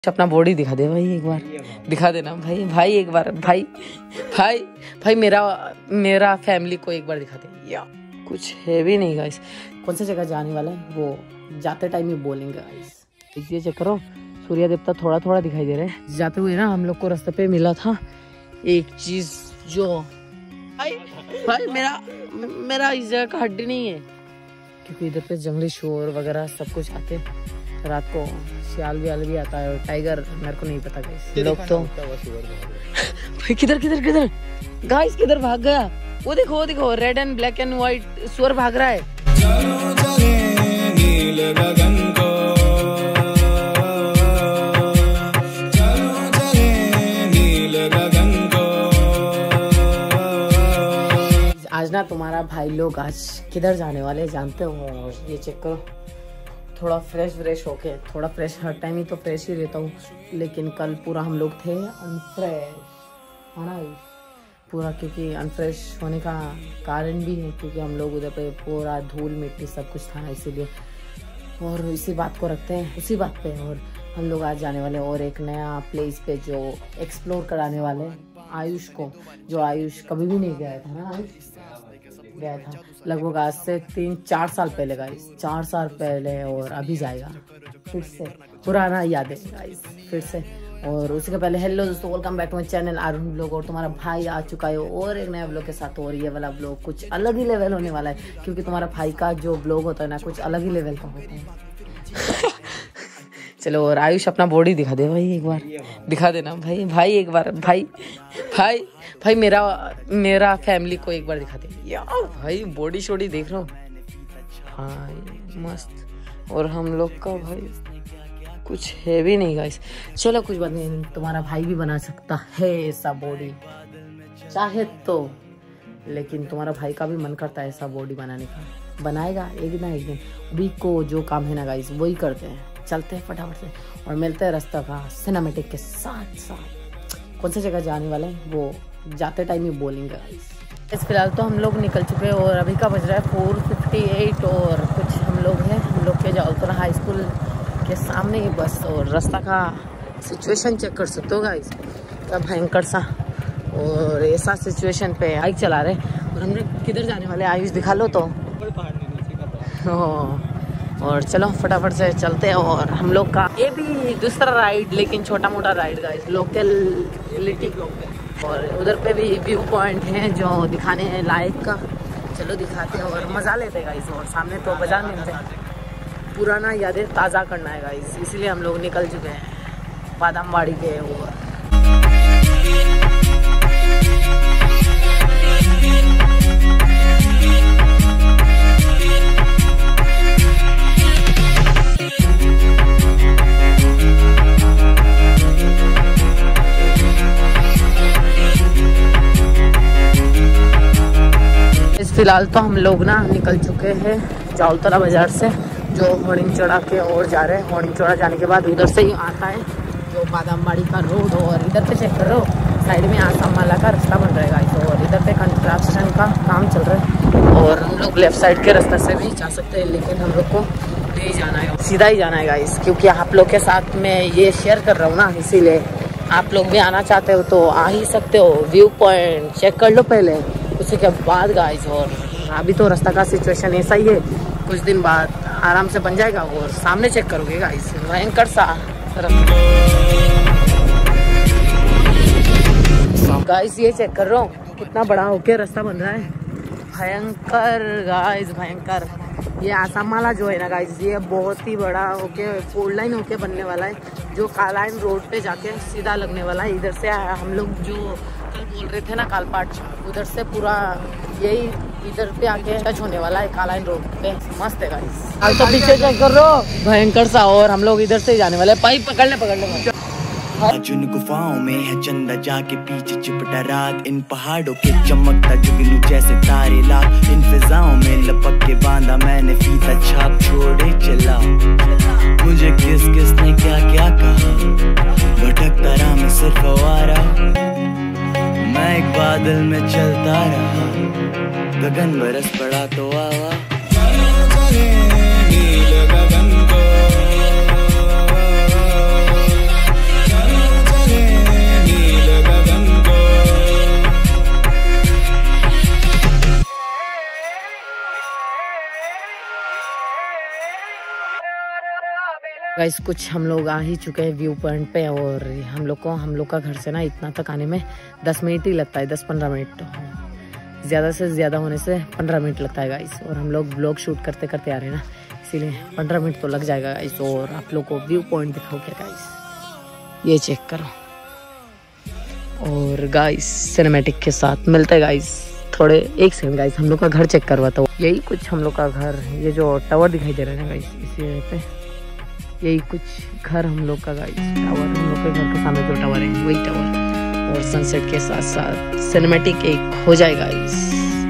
अपना बॉडी दिखा दे भाई, एक बार दिखा देना भाई। भाई एक बार भाई भाई भाई मेरा फैमिली को एक बार दिखा दे। या कुछ है भी नहीं गाइस। कौन सी जगह जाने वाला है वो जाते टाइम ही बोलेंगे गाइस। ये चेक करो, सूर्य देवता थोड़ा थोड़ा दिखाई दे रहे हैं। जाते हुए ना हम लोग को रास्ते पे मिला था एक चीज जो भाई मेरा इस जगह का हड्डी नहीं है, क्योंकि इधर पे जंगली शोर वगैरह सब कुछ आते हैं। रात को सियाल भी आता है और टाइगर मेरे को नहीं पता गाइस। लोग तो किधर गाइस किधर भाग गया? वो देखो red and black and white सुअर भाग रहा है। आज ना तुम्हारा भाई लोग आज किधर जाने वाले जानते हो? और ये चेक करो, थोड़ा फ्रेश होके, थोड़ा फ्रेश हर टाइम ही तो फ्रेश ही रहता हूँ, लेकिन कल पूरा हम लोग थे अनफ्रेश है ना पूरा, क्योंकि अनफ्रेश होने का कारण भी है क्योंकि हम लोग उधर पे पूरा धूल मिट्टी सब कुछ था, इसीलिए। और इसी बात को रखते हैं उसी बात पे। और हम लोग आज जाने वाले और एक नया प्लेस पे जो एक्सप्लोर कराने वाले आयुष को, जो आयुष कभी भी नहीं गया था ना, गया था लगभग आज से 3-4 साल पहले गाइस, 4 साल पहले। और अभी जाएगा फिर से, पुराना यादें गाइस फिर से। और उसी के पहले हेलो दोस्तों, welcome back to my channel Arun blog. और तुम्हारा भाई आ चुका है और एक नया ब्लॉग के साथ। और ये वाला ब्लॉग कुछ अलग ही लेवल होने वाला है, क्योंकि तुम्हारा भाई का जो ब्लॉग होता है ना कुछ अलग ही लेवल का होता है। चलो, और आयुष अपना बॉडी दिखा दे भाई, एक बार दिखा देना भाई एक बार भाई मेरा फैमिली को एक बार दिखा दे। या भाई बॉडी शोडी देख रहा हूँ भाई मस्त। और हम लोग का भाई कुछ है भी नहीं गाइस। चलो कुछ बात नहीं, तुम्हारा भाई भी बना सकता है ऐसा बॉडी चाहे तो, लेकिन तुम्हारा भाई का भी मन करता है ऐसा बॉडी बनाने का। बनाएगा एक ना एक दिन। वीक को जो काम है ना गाइस वही करते हैं। चलते हैं फटाफट से और मिलते हैं रास्ता का सिनेमैटिक के साथ। कौन सी जगह जाने वाले हैं वो जाते टाइम ही बोलेंगे गाइस। फिलहाल तो हम लोग निकल चुके हैं और अभी का बज रहा है 4:58 और कुछ हम लोग के जालतोरा हाई स्कूल के सामने ही बस। और रास्ता का सिचुएशन चेक कर सकते हो गाइस, क्या भयंकर सा और ऐसा सिचुएशन पे बाइक चला रहे। और हम लोग किधर जाने वाले आयुष दिखा लो तो। और चलो फटाफट से चलते हैं। और हम लोग का ये भी दूसरा राइड, लेकिन छोटा मोटा राइड गाइस, लोकेलिटी। और उधर पे भी व्यू पॉइंट है जो दिखाने हैं लाइक का। चलो दिखाते हैं और मज़ा लेते हैं गाइस। और सामने तो बाजार मिलते हैं, पुराना यादें ताज़ा करना है गाइस, इसलिए हम लोग निकल चुके हैं बादामवाड़ी के ओर। फिलहाल तो हम लोग ना निकल चुके हैं जालतोरा बाजार से, जो होड़िंचोड़ा के ओर जा रहे हैं। होड़िंचोड़ा जाने के बाद उधर से ही आता है जो बादामवाड़ी का रोड। और इधर पे चेक करो, साइड में आसाम माला का रास्ता बन रहेगा। और इधर पे कंस्ट्रक्शन का काम चल रहा है और हम लोग लेफ्ट साइड के रास्ते से भी जा सकते हैं, लेकिन हम लोग को नहीं जाना है, सीधा ही जाना है गाइस। क्योंकि आप लोग के साथ मैं ये शेयर कर रहा हूँ ना, इसीलिए आप लोग भी आना चाहते हो तो आ ही सकते हो। व्यू पॉइंट चेक कर लो पहले, उसी के बाद गाइस। और अभी तो रास्ता का सिचुएशन ऐसा ही है, कुछ दिन बाद आराम से बन जाएगा। और सामने चेक करोगे गाइस, भयंकर सा गाइस, ये चेक कर रहा हूँ कितना बड़ा होके रास्ता बन रहा है। भयंकर गाइस भयंकर। ये आसाम माला जो है ना गाइस, ये बहुत ही बड़ा होके 4 लाइन होके बनने वाला है, जो कालाइन रोड पे जाके सीधा लगने वाला है। इधर से हम लोग जो कल बोल रहे थे ना कालपाट, उधर से पूरा यही इधर पे आके टच होने वाला है कालाइन रोड पे। मस्त है गाइस। आज तो पीछे चेक कर लो, भयंकर सा। और हम लोग इधर से जाने वाले। पाइप पकड़ ले अर्जुन गुफाओं में है चंदा जाके पीछे चिपटा रात, इन पहाड़ों के चमकता जुगनू जैसे तारे लाख, इन फिजाओं में लपक के बांधा मैंने फीता छाप छोड़े चला। मुझे किस किस ने क्या क्या कहा, भटकता रहा मैं सिर्फ आवारा, मैं एक बादल में चलता रहा, गगन बरस पड़ा तो आवा। नील गगन को गाइस कुछ हम लोग आ ही चुके हैं व्यू पॉइंट पे, और हम लोग का घर से ना इतना तक आने में 10 मिनट ही लगता है, 10-15 मिनट, ज़्यादा से ज़्यादा होने से 15 मिनट लगता है गाइस। और हम लोग ब्लॉग शूट करते करते आ रहे हैं ना, इसीलिए 15 मिनट तो लग जाएगा गाइस। और आप लोग को व्यू पॉइंट दिखाओ क्या गाइस, ये चेक करो। और गाइस सिनेमैटिक के साथ मिलते हैं गाइस थोड़े, एक सेकंड गाइस, हम लोग का घर चेक करवाता हूँ। यही कुछ हम लोग का घर, ये जो टावर दिखाई दे रहा है ना गाइस, इसी पे यही कुछ घर हम लोग का गाइस। टावर हम लोग के घर के सामने जो टावर है वही टावर, और सनसेट के साथ साथ सिनेमैटिक एक हो जाएगा गाइस।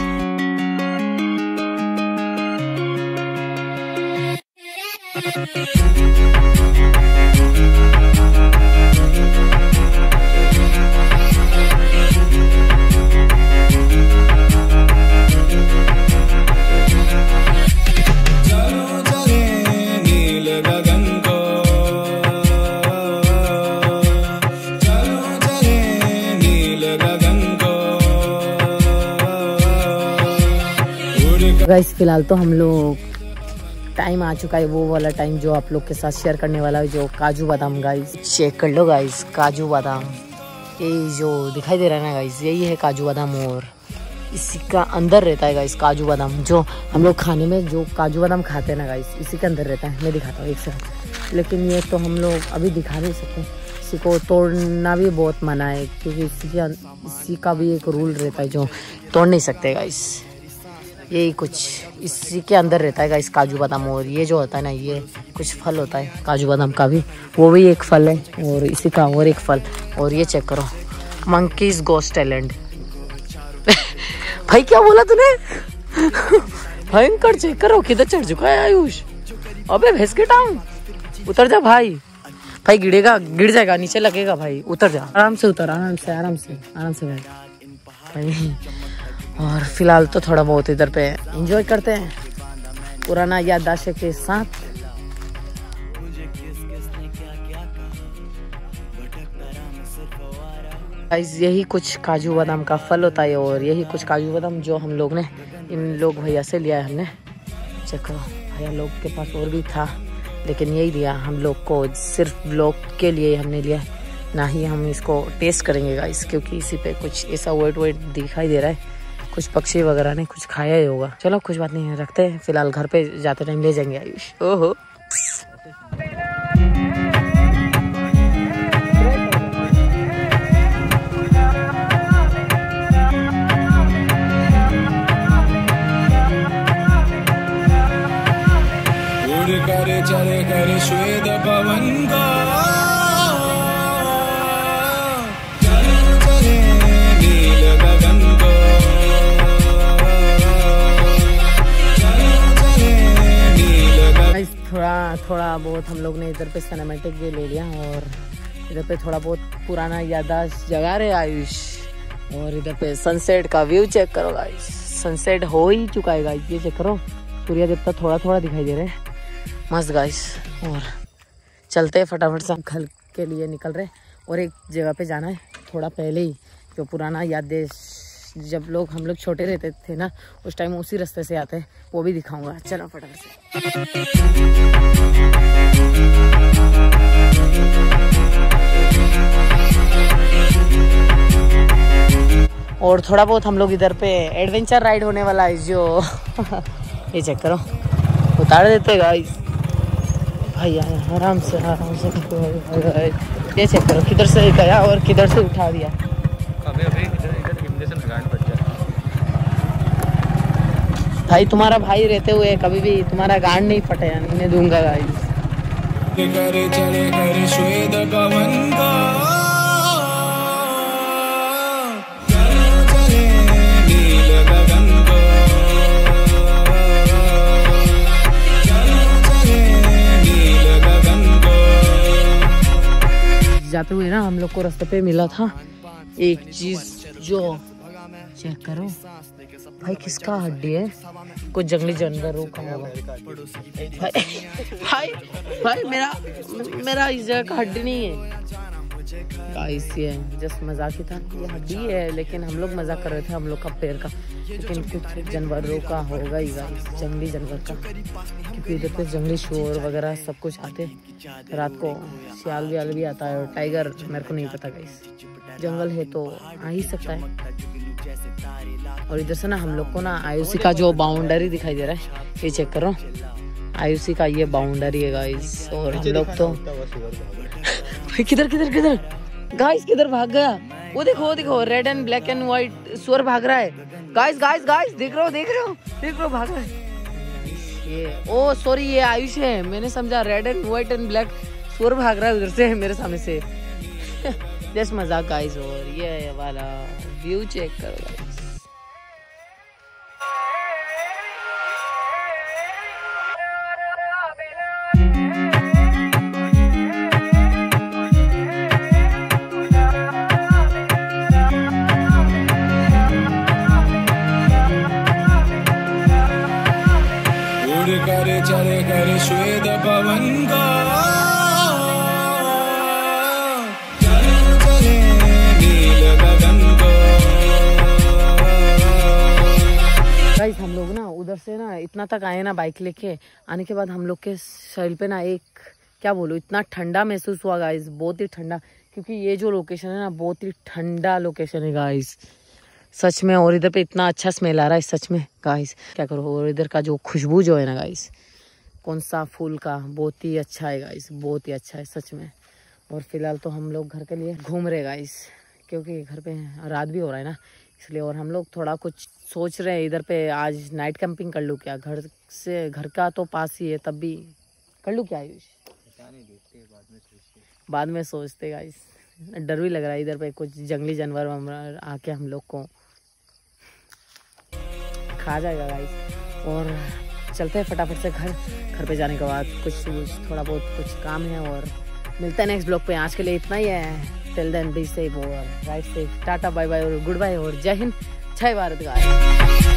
गाइस फिलहाल तो हम लोग, टाइम आ चुका है वो वाला टाइम जो आप लोग के साथ शेयर करने वाला है, जो काजू बादाम गाइस चेक कर लो गाइस। काजू बादाम ये जो दिखाई दे रहा है ना गाइस, यही है काजू बादाम, और इसी का अंदर रहता है गाइस काजू बादाम। जो हम लोग खाने में जो काजू बादाम खाते हैं ना गाइस, इसी के अंदर रहता है। मैं दिखाता हूँ एक सेकंड, लेकिन ये तो हम लोग अभी दिखा नहीं सकते, इसी को तोड़ना भी बहुत मना है, क्योंकि इसी का भी एक रूल रहता है जो तोड़ नहीं सकते गाइस। यही कुछ इसी के अंदर रहता है गाइस काजू बादाम। और ये जो होता है ना, ये कुछ फल होता है काजू बादाम का भी, वो भी एक फल है, और इसी का और एक फल। और ये चेक करो, मंकीज गोस्ट टैलेंट। भाई क्या बोला तूने? भयंकर, चेक करो किधर चढ़ चुका है आयुष। अबे भैंस की टांग, उतर जा भाई। भाई गिरेगा, गिर जाएगा, नीचे लगेगा भाई, उतर जा, आराम से उतर, आराम से आराम से आराम से भाई। और फिलहाल तो थोड़ा बहुत इधर पे एंजॉय करते हैं पुराना याददाश्त के साथ। गाइस यही कुछ काजू बादाम का फल होता है, और यही कुछ काजू बादाम जो हम लोग ने इन लोग भैया से लिया है हमने। चेक करो, भैया लोग के पास और भी था, लेकिन यही दिया हम लोग को, सिर्फ ब्लॉग के लिए हमने लिया, ना ही हम इसको टेस्ट करेंगे गाइस, क्योंकि इसी पे कुछ ऐसा वेट दिखाई दे रहा है, कुछ पक्षी वगैरह ने कुछ खाया ही होगा। चलो कुछ बात नहीं, रखते हैं, फिलहाल घर पे जाते टाइम ले जाएंगे आयुष। ओहो चले कर श्वेत पवन का, चले नील गगन को, चले नील गगन। थोड़ा बहुत हम लोग ने इधर पे सिनेमैटिक भी ले लिया, और इधर पे थोड़ा बहुत पुराना याददाश्त जगा रहे आयुष। और इधर पे सनसेट का व्यू चेक करो गाइस, सनसेट हो ही चुका है गाइस, ये चेक करो, सूर्य देवता थोड़ा थोड़ा दिखाई दे रहे हैं, मस्त गाइस। और चलते हैं फटाफट से, घर के लिए निकल रहे, और एक जगह पे जाना है थोड़ा पहले ही, जो पुराना याददाश्त जब हम लोग छोटे रहते थे ना, उस टाइम उसी रास्ते से आते हैं, वो भी दिखाऊंगा। चलो फटाफट से। और थोड़ा बहुत हम लोग इधर पे एडवेंचर राइड होने वाला है, जो ये चेक करो, उतार देते गाइस भाई, आराम से आराम से। ये चेक करो किधर से गया और किधर से उठा दिया। भाई तुम्हारा भाई रहते हुए कभी भी तुम्हारा गांड नहीं फटे दूंगा गाइस। चले कर श्वेत पवन का, चले नील गगन को, चले नील गगन को। जाते हुए ना हम लोग को रास्ते पे मिला था एक चीज, जो चेक करो भाई, किसका हड्डी है, कुछ जंगली जानवरों का होगा भाई। भाई भाई मेरा इस जगह का हड्डी नहीं है, गाइस ये जस्ट मजाक ही था, ये हड्डी है लेकिन हम लोग मजाक कर रहे थे हम लोग का पैर का, लेकिन कुछ जानवरों का होगा ही गाइस, जंगली जानवर का, क्योंकि इधर पे जंगली शोर वगैरह सब कुछ आते, रात को सियाल वियाल भी आता है और टाइगर मेरे को नहीं पता गाइस, जंगल है तो आ ही सकता है। और इधर से ना हम लोग को ना आयुषी का जो बाउंड्री दिखाई दे रहा है, ये चेक करो, आयुषी का ये बाउंड्री है गाइस। और हम लोग तो किधर किधर किधर गाइस, किधर भाग गया, वो देखो red and black and white सुअर भाग रहा है गाइस, गाइस गाइस देख रहे हो भाग रहा है ये, ओ सॉरी ये आयुष है, मैंने समझा red and white and black सुअर भाग रहा है उधर से मेरे सामने से। जस्ट मजाक गाइस। और ये वाला व्यू चेक करो गाइस, करे चले कर श्वेत पवन का, चले नील गगन को। गाइस हम लोग ना उधर से ना इतना तक आए ना बाइक लेके, आने के बाद हम लोग के शरीर पे ना एक क्या बोलूं, इतना ठंडा महसूस हुआ गाइस, बहुत ही ठंडा, क्योंकि ये जो लोकेशन है ना बहुत ही ठंडा लोकेशन है गाइस सच में। और इधर पे इतना अच्छा स्मेल आ रहा है सच में गाइस, क्या करो। और इधर का जो खुशबू जो है ना गाइस, कौन सा फूल का, बहुत ही अच्छा है गाइस, बहुत ही अच्छा है सच में। और फिलहाल तो हम लोग घर के लिए घूम रहे गाइस, क्योंकि घर पे रात भी हो रहा है ना इसलिए। और हम लोग थोड़ा कुछ सोच रहे हैं, इधर पे आज नाइट कैंपिंग कर लूँ क्या, घर का तो पास ही है, तब भी कर लूँ क्या आयुष, बाद में सोचते गाइस। डर भी लग रहा है, इधर पे कुछ जंगली जानवर आके हम लोग को खा जाएगा गाइस। और चलते हैं फटाफट से घर पे जाने के बाद कुछ थोड़ा बहुत कुछ काम है, और मिलते हैं नेक्स्ट ब्लॉग पे। आज के लिए इतना ही है, टिल देन बी सेफ और right safe, tata bye bye और गुड बाय और जय हिंद, जय भारत गाइस।